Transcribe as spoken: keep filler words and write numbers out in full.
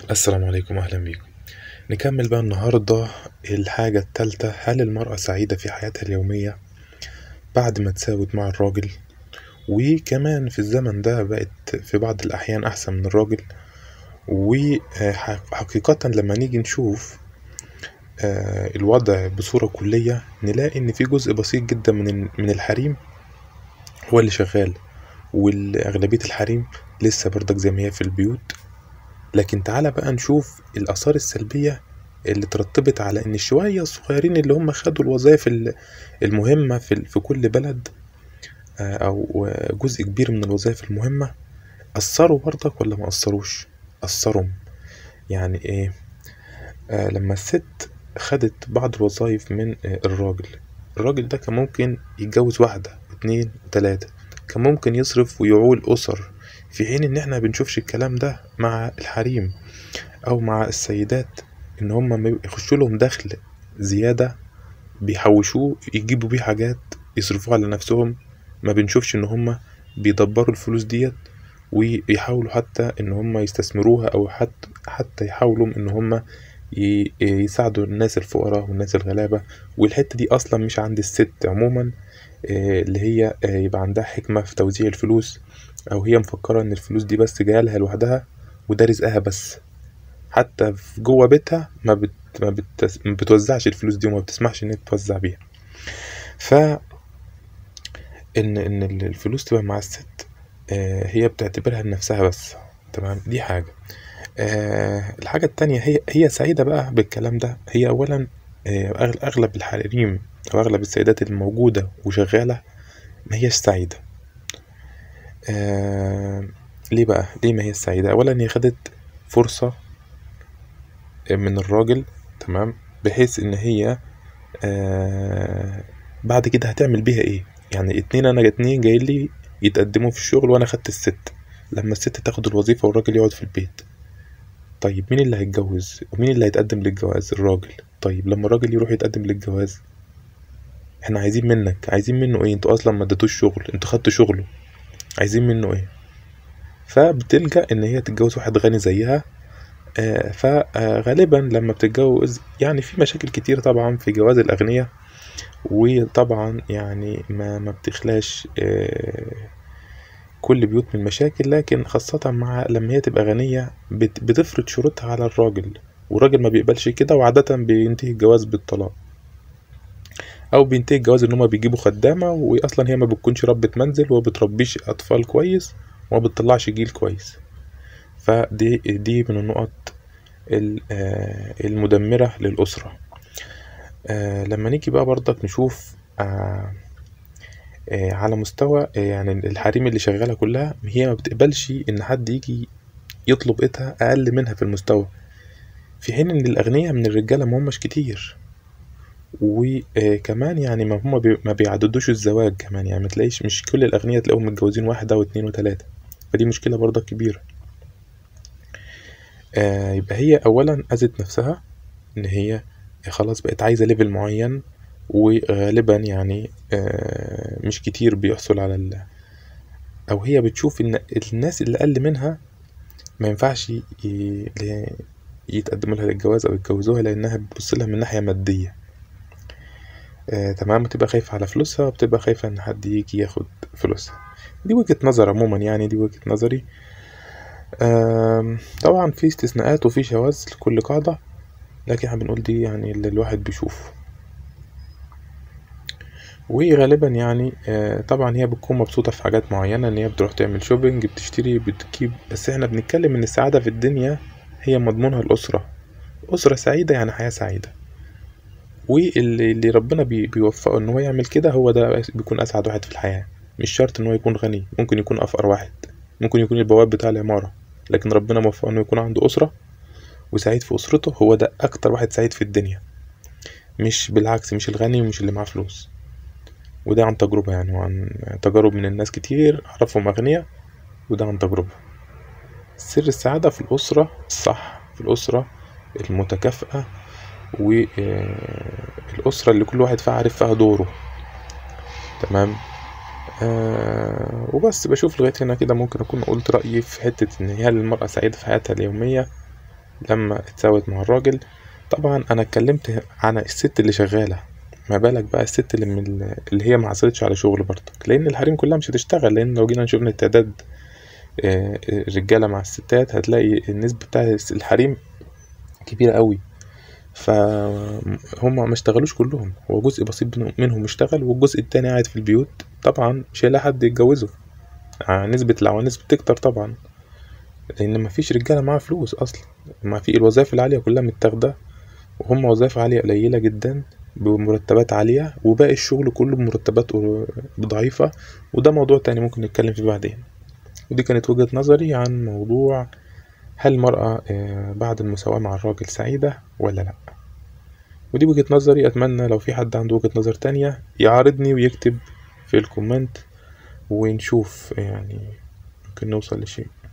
السلام عليكم، أهلا بيكم. نكمل بقى النهاردة الحاجة التالتة: هل المرأة سعيدة في حياتها اليومية بعد ما تساوت مع الراجل؟ وكمان في الزمن ده بقت في بعض الأحيان أحسن من الراجل. وحقيقة لما نيجي نشوف الوضع بصورة كلية نلاقي إن في جزء بسيط جدا من من الحريم هو اللي شغال، والأغلبية الحريم لسه برضك زي ما هي في البيوت. لكن تعالى بقى نشوف الآثار السلبية اللي ترتبت على إن الشوية الصغيرين اللي هم خدوا الوظائف المهمة في في كل بلد، أو جزء كبير من الوظائف المهمة، أثروا برضك ولا ما أثروش؟ أثروا. يعني إيه؟ آه لما الست خدت بعض الوظائف من آه الراجل الراجل ده كان ممكن يتجوز واحدة واثنين وثلاثة، كان ممكن يصرف ويعول أسر، في حين إن إحنا بنشوفش الكلام ده مع الحريم أو مع السيدات. إن هم يخشوا لهم دخل زيادة بيحوشوه يجيبوا بيه حاجات يصرفوها على نفسهم، ما بنشوفش إن هم بيدبروا الفلوس ديت ويحاولوا حتى إن هم يستثمروها، أو حتى حتى يحاولوا إن هم يساعدوا الناس الفقراء والناس الغلابة. والحتة دي أصلا مش عند الست عموما، اللي هي يبقى عندها حكمة في توزيع الفلوس، أو هي مفكرة إن الفلوس دي بس جاية لها لوحدها وده رزقها بس. حتى في جوه بيتها ما, بت... ما, بت... ما بتوزعش الفلوس دي وما بتسمحش إن تتوزع بيها. ف إن إن الفلوس تبقى مع الست هي بتعتبرها لنفسها بس. تمام، دي حاجة. أه الحاجة التانية، هي هي سعيدة بقى بالكلام ده. هي أولا أه أغلب الحريم أو أغلب السيدات الموجودة وشغالة ما هيش سعيدة. أه ليه بقى؟ ليه ما هي سعيدة؟ أولا هي خدت فرصة من الراجل، تمام، بحيث إن هي أه بعد كده هتعمل بيها إيه؟ يعني اتنين أنا اتنين جايين لي يتقدموا في الشغل وأنا خدت الست. لما الست تاخد الوظيفة والراجل يقعد في البيت، طيب مين اللي هيتجوز ومين اللي هيتقدم للجواز؟ الراجل. طيب لما الراجل يروح يتقدم للجواز، احنا عايزين منك عايزين منه ايه؟ انتوا اصلا ما اديتوش شغل، انتوا خدتوا شغله، عايزين منه ايه؟ فبتلجأ ان هي تتجوز واحد غني زيها. آه فغالبا لما بتتجوز، يعني في مشاكل كتير طبعا في جواز الاغنياء، وطبعا يعني ما ما بتخلاش آه كل بيوت من مشاكل، لكن خاصة مع لما هي تبقى غنية بتفرض شروطها على الراجل، والراجل ما بيقبلش كده، وعادة بينتهي الجواز بالطلاق، او بينتهي الجواز ان هما بيجيبوا خدامة، واصلا هي ما بتكونش ربة منزل وبتربيش اطفال كويس وما بتطلعش جيل كويس. فدي دي من النقط المدمرة للأسرة. لما نيجي بقى برضك نشوف على مستوى يعني الحريم اللي شغالة كلها، هي ما بتقبلش ان حد يجي يطلب ايدها اقل منها في المستوى، في حين ان الاغنياء من الرجالة ما هماش كتير. وكمان يعني ما هم بي ما بيعددوش الزواج كمان، يعني ما تلاقيش، مش كل الاغنياء تلاقيهم متجوزين واحدة واثنين وثلاثة، فدي مشكلة برضه كبيرة. آه يبقى هي اولا اذت نفسها ان هي خلاص بقت عايزة ليفل معين، وغالبا يعني آه مش كتير بيحصل على ال او هي بتشوف ان الناس اللي اقل منها ما ينفعش يتقدموا لها للجواز او يتجوزوها، لانها بتبص لها من ناحية مادية. آه، تمام، بتبقى خايفة على فلوسها، وبتبقى خايفة ان حد يجي ياخد فلوسها. دي وجهة نظر عموما، يعني دي وجهة نظري. آه، طبعا في استثناءات وفي شواذ لكل قاعدة، لكن احنا بنقول دي يعني اللي الواحد بيشوفه. وغالبا يعني آه، طبعا هي بتكون مبسوطة في حاجات معينة، ان هي بتروح تعمل شوبينج، بتشتري، بتجيب. بس احنا بنتكلم ان السعادة في الدنيا هي مضمونها الأسرة. أسرة سعيدة يعني حياة سعيدة، واللي اللي ربنا بي بيوفقه ان هو يعمل كده، هو ده بيكون اسعد واحد في الحياة. مش شرط ان هو يكون غني، ممكن يكون افقر واحد، ممكن يكون البواب بتاع العمارة، لكن ربنا موفقه انه يكون عنده اسرة وسعيد في اسرته، هو ده اكتر واحد سعيد في الدنيا. مش بالعكس، مش الغني ومش اللي معاه فلوس. وده عن تجربة، يعني وعن تجارب من الناس كتير اعرفهم اغنياء، وده عن تجربة. سر السعادة في الاسرة الصح، في الاسرة المتكافئة، والأسرة اللي كل واحد فيها عارف فيها دوره. تمام. آه وبس، بشوف لغاية هنا كده ممكن أكون قلت رأيي في حتة إن هل المرأة سعيدة في حياتها اليومية لما اتساوت مع الراجل. طبعا انا اتكلمت عن الست اللي شغالة، ما بالك بقى الست اللي من اللي هي ما عصرتش على شغل برضك، لان الحريم كلها مش هتشتغل. لان لو جينا نشوف التعداد آه، الرجالة مع الستات هتلاقي النسبة بتاع الحريم كبيرة قوي، فهم ما اشتغلوش كلهم، هو جزء بسيط منهم اشتغل والجزء التاني قاعد في البيوت. طبعا مش هيلاقي حد يتجوزه، آه، نسبة العوانس بتكتر طبعا، لان مفيش رجالة معاها فلوس اصلا. ما في الوظائف العالية كلها متاخدة، وهم وظائف عالية قليلة جدا بمرتبات عالية، وباقي الشغل كله بمرتبات ضعيفة. وده موضوع تاني ممكن نتكلم فيه بعدين. ودي كانت وجهة نظري عن موضوع هل المرأة آه، بعد المساواة مع الراجل سعيدة ولا لأ. ودي وجهة نظري، أتمنى لو في حد عنده وجهة نظر تانية يعارضني ويكتب في الكومنت ونشوف يعني ممكن نوصل لشيء.